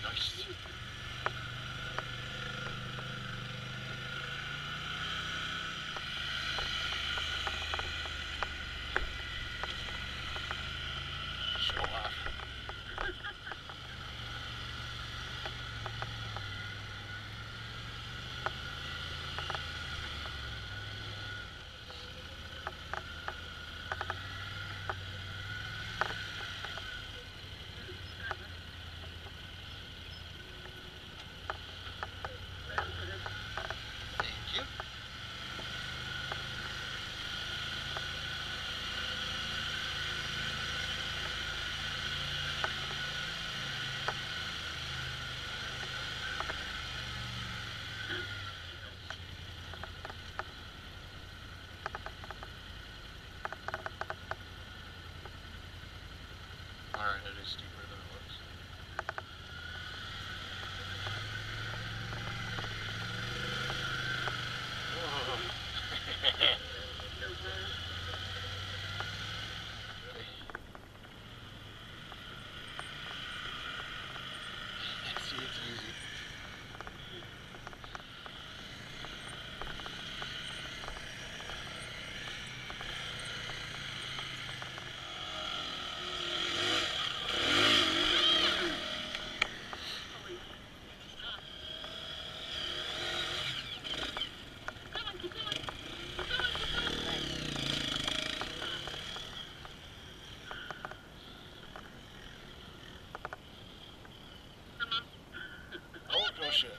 Nice. Show off. Alright, it is steeper than it looks. Whoa. See, it's easy. Oh shit.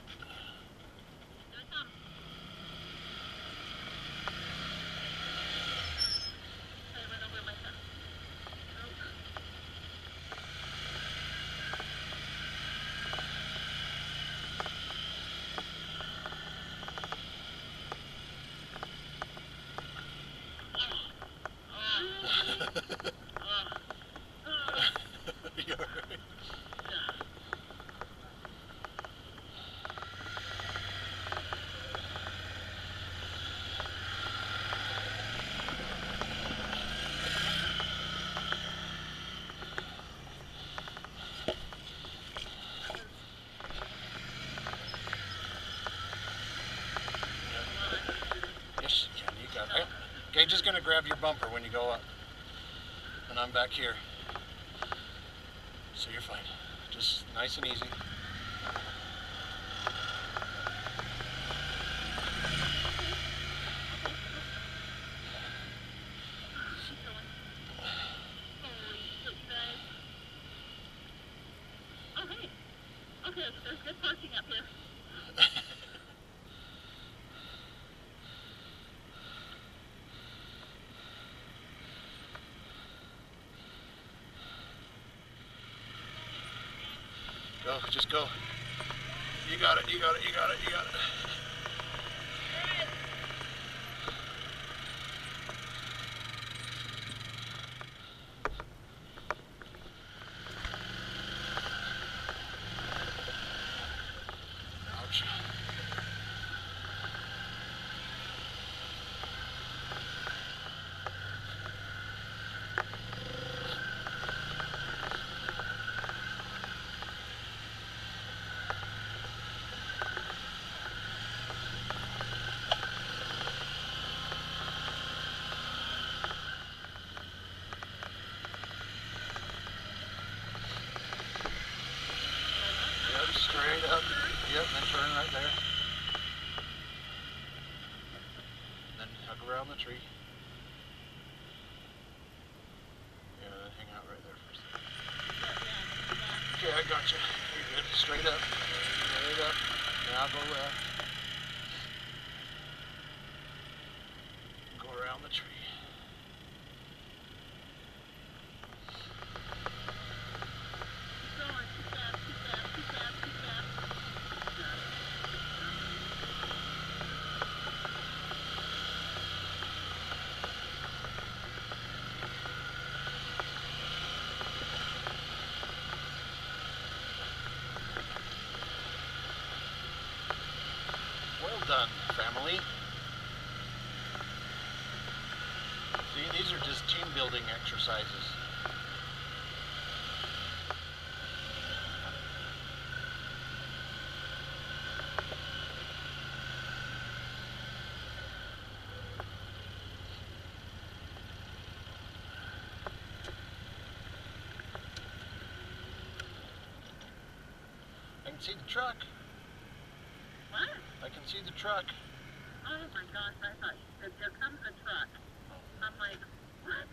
You're right. Yes, yeah, you got it. Gage is going to grab your bumper when you go up. And I'm back here. So you're fine. Just nice and easy. Okay, there's good parking up here. Go, just go. You got it, you got it, you got it, you got it. Ouch. Straight up. Yep, and then turn right there. And then hug around the tree. Yeah, then hang out right there for a second. Okay, I got you. You're good. Straight up. Straight up. Now go left. Go around the tree. Well done, family. See, these are just team building exercises. see the truck. What? I can see the truck. Oh my gosh, I thought you said there comes a truck. I'm like, what?